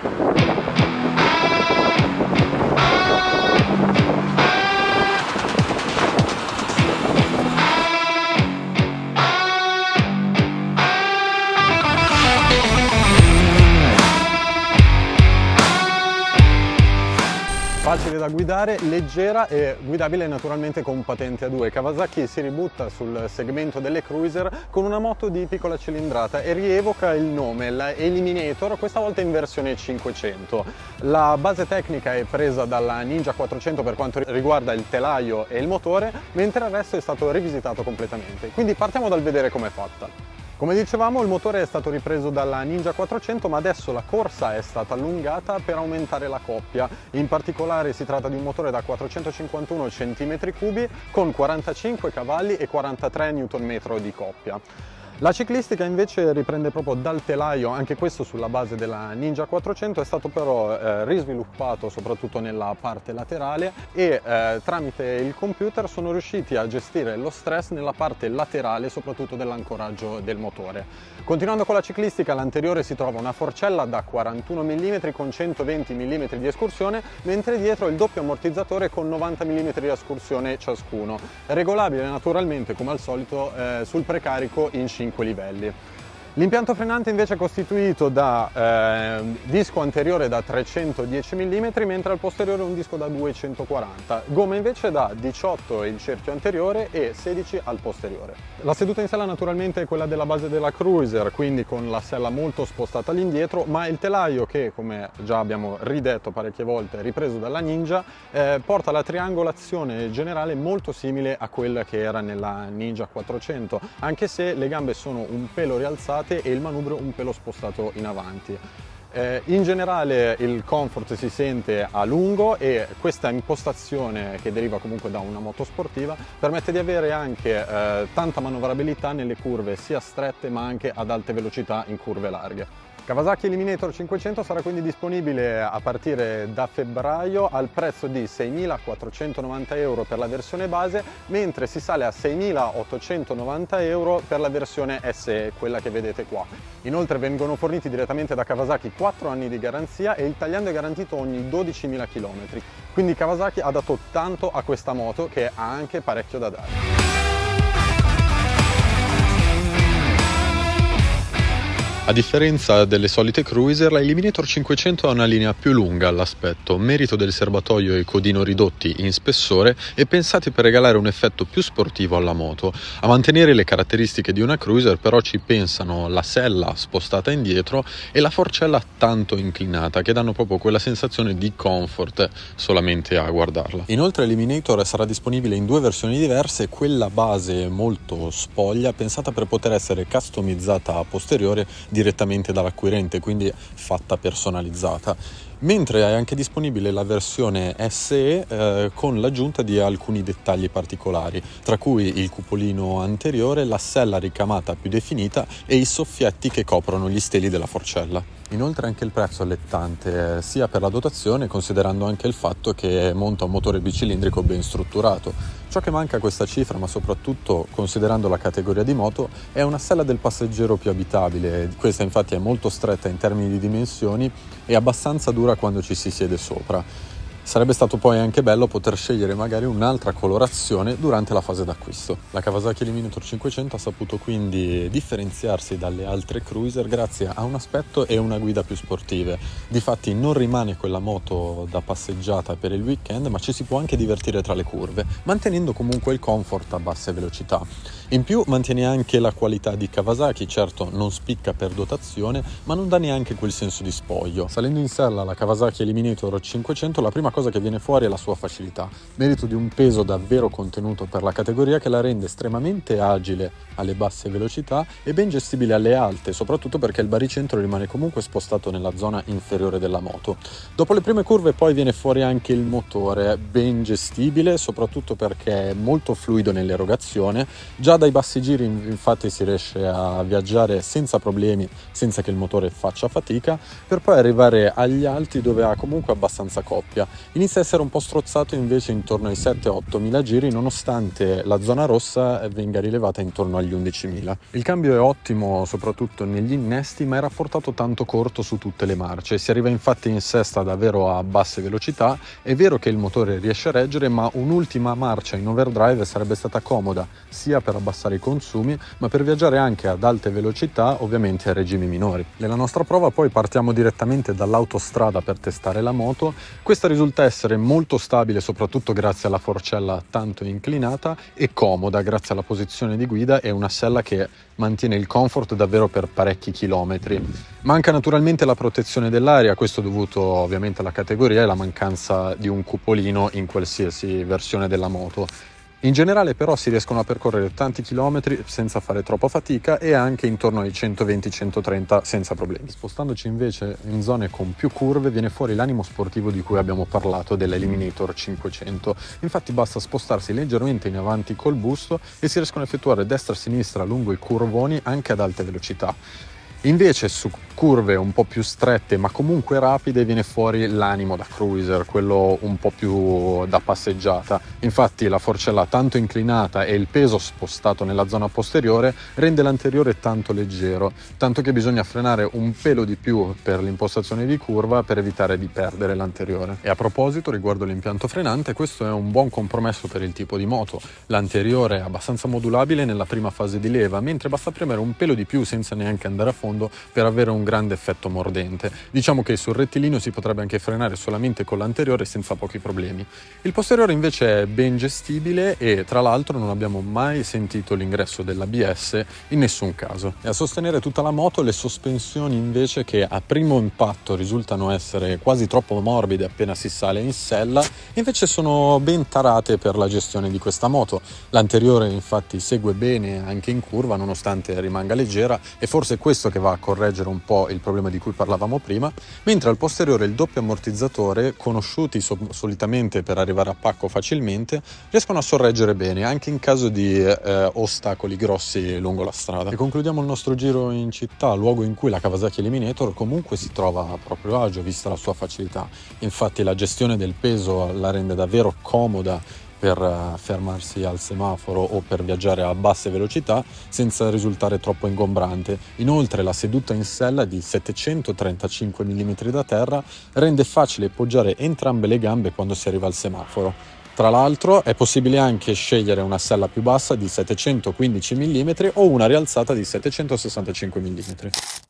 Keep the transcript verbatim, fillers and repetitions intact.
Facile da guidare, leggera e guidabile naturalmente con patente A due. Kawasaki si ributta sul segmento delle cruiser con una moto di piccola cilindrata e rievoca il nome, la Eliminator, questa volta in versione cinquecento. La base tecnica è presa dalla Ninja quattrocento per quanto riguarda il telaio e il motore, mentre il resto è stato rivisitato completamente. Quindi partiamo dal vedere com'è fatta. Come dicevamo, il motore è stato ripreso dalla Ninja quattrocento, ma adesso la corsa è stata allungata per aumentare la coppia. In particolare si tratta di un motore da quattrocentocinquantuno centimetri cubi con quarantacinque cavalli e quarantatré newton metri di coppia. La ciclistica invece riprende proprio dal telaio, anche questo sulla base della Ninja quattrocento, è stato però eh, risviluppato soprattutto nella parte laterale e eh, tramite il computer sono riusciti a gestire lo stress nella parte laterale, soprattutto dell'ancoraggio del motore. Continuando con la ciclistica, all'anteriore si trova una forcella da quarantuno millimetri con centoventi millimetri di escursione, mentre dietro il doppio ammortizzatore con novanta millimetri di escursione ciascuno, regolabile naturalmente come al solito eh, sul precarico in cinque livelli. L'impianto frenante invece è costituito da eh, disco anteriore da trecentodieci millimetri, mentre al posteriore un disco da duecentoquaranta. Gomma invece da diciotto il cerchio anteriore e sedici al posteriore. La seduta in sella naturalmente è quella della base della cruiser, quindi con la sella molto spostata all'indietro, ma il telaio, che come già abbiamo ridetto parecchie volte, ripreso dalla Ninja, eh, porta la triangolazione generale molto simile a quella che era nella Ninja quattrocento, anche se le gambe sono un pelo rialzate e il manubrio un pelo spostato in avanti. Eh, in generale il comfort si sente a lungo e questa impostazione, che deriva comunque da una moto sportiva, permette di avere anche eh, tanta manovrabilità nelle curve sia strette ma anche ad alte velocità in curve larghe. Kawasaki Eliminator cinquecento sarà quindi disponibile a partire da febbraio al prezzo di seimilaquattrocentonovanta euro per la versione base, mentre si sale a seimilaottocentonovanta euro per la versione S E, quella che vedete qua. Inoltre vengono forniti direttamente da Kawasaki quattro anni di garanzia e il tagliando è garantito ogni dodicimila chilometri. Quindi Kawasaki ha dato tanto a questa moto che ha anche parecchio da dare. A differenza delle solite cruiser, la Eliminator cinquecento ha una linea più lunga all'aspetto, merito del serbatoio e codino ridotti in spessore e pensati per regalare un effetto più sportivo alla moto. A mantenere le caratteristiche di una cruiser però ci pensano la sella spostata indietro e la forcella tanto inclinata, che danno proprio quella sensazione di comfort solamente a guardarla. Inoltre l'Eliminator sarà disponibile in due versioni diverse, quella base molto spoglia, pensata per poter essere customizzata a posteriore direttamente dall'acquirente, quindi fatta personalizzata, mentre è anche disponibile la versione S E eh, con l'aggiunta di alcuni dettagli particolari, tra cui il cupolino anteriore, la sella ricamata più definita e i soffietti che coprono gli steli della forcella. Inoltre anche il prezzo allettante, eh, sia per la dotazione, considerando anche il fatto che monta un motore bicilindrico ben strutturato. Ciò che manca a questa cifra, ma soprattutto considerando la categoria di moto, è una sella del passeggero più abitabile. Questa infatti è molto stretta in termini di dimensioni e abbastanza dura quando ci si siede sopra. Sarebbe stato poi anche bello poter scegliere magari un'altra colorazione durante la fase d'acquisto. La Kawasaki Eliminator cinquecento ha saputo quindi differenziarsi dalle altre cruiser grazie a un aspetto e una guida più sportive. Difatti non rimane quella moto da passeggiata per il weekend, ma ci si può anche divertire tra le curve, mantenendo comunque il comfort a basse velocità. In più mantiene anche la qualità di Kawasaki, certo non spicca per dotazione, ma non dà neanche quel senso di spoglio. Salendo in sella la Kawasaki Eliminator cinquecento, la prima cosa che viene fuori è la sua facilità, merito di un peso davvero contenuto per la categoria, che la rende estremamente agile alle basse velocità e ben gestibile alle alte, soprattutto perché il baricentro rimane comunque spostato nella zona inferiore della moto. Dopo le prime curve poi viene fuori anche il motore, ben gestibile, soprattutto perché è molto fluido nell'erogazione, già Già dai bassi giri infatti si riesce a viaggiare senza problemi, senza che il motore faccia fatica, per poi arrivare agli alti dove ha comunque abbastanza coppia. Inizia a essere un po' strozzato invece intorno ai sette otto mila giri, nonostante la zona rossa venga rilevata intorno agli undicimila. Il cambio è ottimo soprattutto negli innesti, ma è rapportato tanto corto su tutte le marce. Si arriva infatti in sesta davvero a basse velocità. È vero che il motore riesce a reggere, ma un'ultima marcia in overdrive sarebbe stata comoda sia per abbassare i consumi, ma per viaggiare anche ad alte velocità, ovviamente a regimi minori. Nella nostra prova poi partiamo direttamente dall'autostrada per testare la moto. Questa risulta essere molto stabile, soprattutto grazie alla forcella tanto inclinata, e comoda grazie alla posizione di guida e una sella che mantiene il comfort davvero per parecchi chilometri. Manca naturalmente la protezione dell'aria, questo dovuto ovviamente alla categoria e alla mancanza di un cupolino in qualsiasi versione della moto. In generale però si riescono a percorrere tanti chilometri senza fare troppa fatica e anche intorno ai centoventi centotrenta senza problemi. Spostandoci invece in zone con più curve viene fuori l'animo sportivo di cui abbiamo parlato dell'Eliminator cinquecento. Infatti basta spostarsi leggermente in avanti col busto e si riescono a effettuare destra e sinistra lungo i curvoni anche ad alte velocità. Invece su curve un po' più strette ma comunque rapide viene fuori l'animo da cruiser, quello un po' più da passeggiata. Infatti la forcella tanto inclinata e il peso spostato nella zona posteriore rende l'anteriore tanto leggero, tanto che bisogna frenare un pelo di più per l'impostazione di curva per evitare di perdere l'anteriore. E a proposito, riguardo l'impianto frenante, questo è un buon compromesso per il tipo di moto. L'anteriore è abbastanza modulabile nella prima fase di leva, mentre basta premere un pelo di più senza neanche andare a fondo per avere un grande effetto mordente. Diciamo che sul rettilineo si potrebbe anche frenare solamente con l'anteriore senza pochi problemi. Il posteriore invece è ben gestibile e tra l'altro non abbiamo mai sentito l'ingresso dell'A B S in nessun caso. E a sostenere tutta la moto le sospensioni invece, che a primo impatto risultano essere quasi troppo morbide appena si sale in sella, invece sono ben tarate per la gestione di questa moto. L'anteriore infatti segue bene anche in curva nonostante rimanga leggera, e forse è questo che va a correggere un po' il problema di cui parlavamo prima, mentre al posteriore il doppio ammortizzatore, conosciuti so- solitamente per arrivare a pacco facilmente, riescono a sorreggere bene anche in caso di eh, ostacoli grossi lungo la strada. E concludiamo il nostro giro in città, luogo in cui la Kawasaki Eliminator comunque si trova a proprio agio vista la sua facilità. Infatti la gestione del peso la rende davvero comoda per fermarsi al semaforo o per viaggiare a basse velocità senza risultare troppo ingombrante. Inoltre la seduta in sella di settecentotrentacinque millimetri da terra rende facile poggiare entrambe le gambe quando si arriva al semaforo. Tra l'altro è possibile anche scegliere una sella più bassa di settecentoquindici millimetri o una rialzata di settecentosessantacinque millimetri.